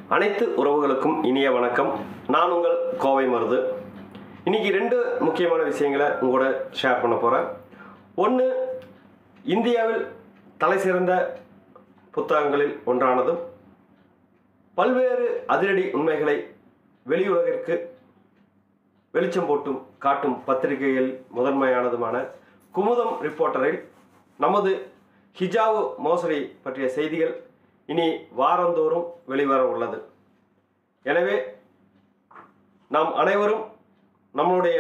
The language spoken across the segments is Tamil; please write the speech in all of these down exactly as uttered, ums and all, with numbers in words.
அனைத்து உறவுகளுக்கும் இனிய வணக்கம். நான் உங்கள் கோவை மருது. இன்றைக்கி ரெண்டு முக்கியமான விஷயங்களை உங்களோட ஷேர் பண்ண போகிறேன். ஒன்று, இந்தியாவில் தலை சிறந்த புத்தகங்களில் ஒன்றானதும் பல்வேறு அதிரடி உண்மைகளை வெளியுலகிற்கு வெளிச்சம் போட்டும் காட்டும் பத்திரிகைகள் முதன்மையானதுமான குமுதம் ரிப்போர்ட்டரில் நமது ஹிஜாவு மோசடி பற்றிய செய்திகள் இனி வாரந்தோறும் வெளிவர உள்ளது. எனவே நாம் அனைவரும் நம்மளுடைய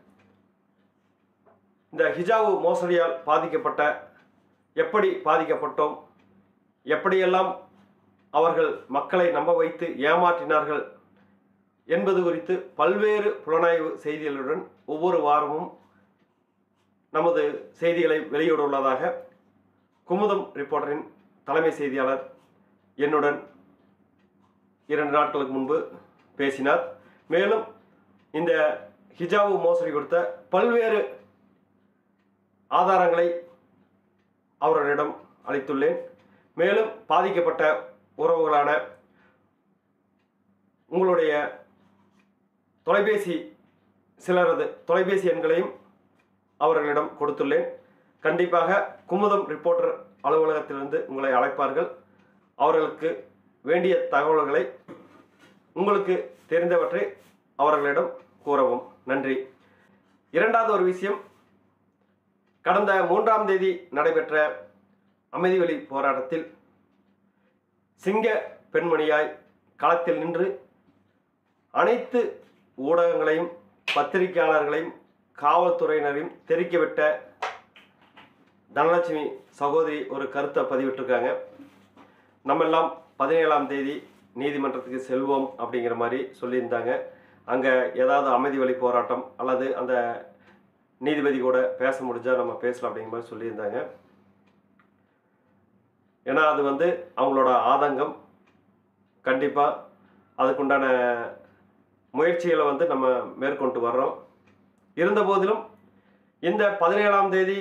இந்த ஹிஜாவு மோசடியால் பாதிக்கப்பட்ட எப்படி பாதிக்கப்பட்டோம், எப்படியெல்லாம் அவர்கள் மக்களை நம்ப வைத்து ஏமாற்றினார்கள் என்பது குறித்து பல்வேறு புலனாய்வு செய்திகளுடன் ஒவ்வொரு வாரமும் நமது செய்திகளை வெளியிடுள்ளதாக குமுதம் ரிப்போர்ட்டரின் தலைமை செய்தியாளர் என்னுடன் இரண்டு நாட்களுக்கு முன்பு பேசினார். மேலும் இந்த ஹிஜாவு மோசடி கொடுத்த பல்வேறு ஆதாரங்களை அவர்களிடம் அளித்துள்ளேன். மேலும் பாதிக்கப்பட்ட உறவுகளான உங்களுடைய தொலைபேசி சிலரது தொலைபேசி எண்களையும் அவர்களிடம் கொடுத்துள்ளேன். கண்டிப்பாக குமுதம் ரிப்போர்ட்டர் அலுவலகத்திலிருந்து உங்களை அழைப்பார்கள். அவர்களுக்கு வேண்டிய தகவல்களை உங்களுக்கு தெரிந்தவற்றை அவர்களிடம் கூறவும். நன்றி. இரண்டாவது ஒரு விஷயம், கடந்த மூன்றாம் தேதி நடைபெற்ற அமைதிவழி போராட்டத்தில் சிங்க பெண்மணியாய் களத்தில் நின்று அனைத்து ஊடகங்களையும் பத்திரிகையாளர்களையும் காவல்துறையினரையும் தெரிவிக்கவிட்ட தனலட்சுமி சகோதரி ஒரு கருத்தை பதிவிட்டிருக்காங்க. நம்மெல்லாம் பதினேழாம் தேதி நீதிமன்றத்துக்கு செல்வோம் அப்படிங்கிற மாதிரி சொல்லியிருந்தாங்க. அங்கே ஏதாவது அமைதி வழி போராட்டம் அல்லது அந்த நீதிபதி கூட பேச முடிஞ்சால் நம்ம பேசலாம் அப்படிங்கிற மாதிரி சொல்லியிருந்தாங்க. ஏன்னா அது வந்து அவங்களோட ஆதங்கம். கண்டிப்பாக அதுக்குண்டான முயற்சிகளை வந்து நம்ம மேற்கொண்டு வர்றோம். இருந்த போதிலும் இந்த பதினேழாம் தேதி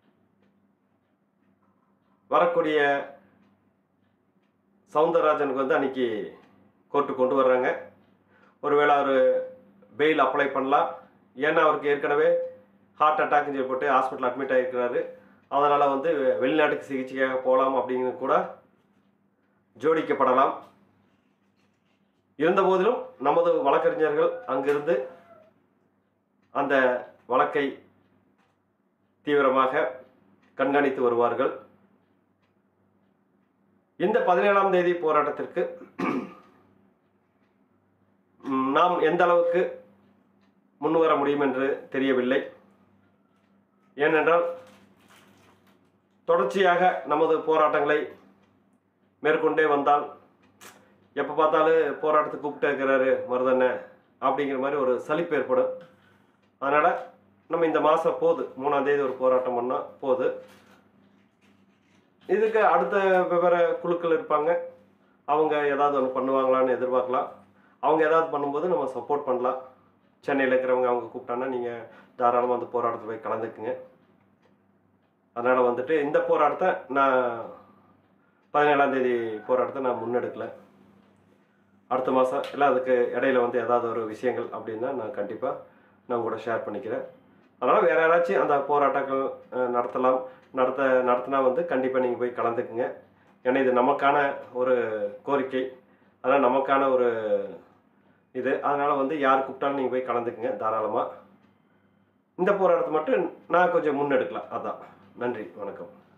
வரக்கூடிய சவுந்தரராஜனுக்கு வந்து அன்றைக்கி கோர்ட்டு கொண்டு வர்றாங்க. ஒருவேளை அவர் பெயில் அப்ளை பண்ணலாம். ஏன்னா அவருக்கு ஏற்கனவே ஹார்ட் அட்டாக்னு சொல்லி போட்டு ஹாஸ்பிட்டல் அட்மிட் ஆகிருக்கிறாரு. அதனால் வந்து வெளிநாட்டுக்கு சிகிச்சைக்காக போகலாம் அப்படிங்கிறது கூட ஜோடிக்கப்படலாம். இருந்த போதிலும் நமது வழக்கறிஞர்கள் அங்கிருந்து அந்த வழக்கை தீவிரமாக கண்காணித்து வருவார்கள். இந்த பதினேழாம் தேதி போராட்டத்திற்கு நாம் எந்த அளவுக்கு முன்வர முடியும் என்று தெரியவில்லை. ஏனென்றால் தொடர்ச்சியாக நமது போராட்டங்களை மேற்கொண்டே வந்தால் எப்போ பார்த்தாலும் போராட்டத்துக்கு கூப்பிட்டு இருக்கிறாரு மருதண்ண அப்படிங்கிற மாதிரி ஒரு சலிப்பு ஏற்படும். அதனால் நம்ம இந்த மாதம் போது மூணாம் தேதி ஒரு போராட்டம் பண்ணால் போது. இதுக்கு அடுத்த வெவ்வேறு குழுக்கள் இருப்பாங்க. அவங்க ஏதாவது ஒன்று பண்ணுவாங்களான்னு எதிர்பார்க்கலாம். அவங்க ஏதாவது பண்ணும்போது நம்ம சப்போர்ட் பண்ணலாம். சென்னையில் இருக்கிறவங்க அவங்க கூப்பிட்டாங்கன்னா நீங்கள் தாராளமாக அந்த போராட்டத்தில் போய் கலந்துக்குங்க. அதனால் வந்துட்டு இந்த போராட்டத்தை நான் பதினேழாம் தேதி போராட்டத்தை நான் முன்னெடுக்கலை. அடுத்த மாதம் இல்லை அதுக்கு இடையில வந்து ஏதாவது ஒரு விஷயங்கள் அப்படின்னா நான் கண்டிப்பாக நான் கூட ஷேர் பண்ணிக்கிறேன். அதனால் வேறு யாராச்சும் அந்த போராட்டங்கள் நடத்தலாம். நடத்த நடத்தினா வந்து கண்டிப்பாக நீங்கள் போய் கலந்துக்குங்க. ஏன்னா இது நமக்கான ஒரு கோரிக்கை, அதனால் நமக்கான ஒரு இது. அதனால் வந்து யார் கூப்பிட்டாலும் நீங்கள் போய் கலந்துக்குங்க தாராளமாக. இந்த போராட்டத்தை மட்டும் நான் கொஞ்சம் முன்னெடுக்கலாம். அதான். நன்றி, வணக்கம்.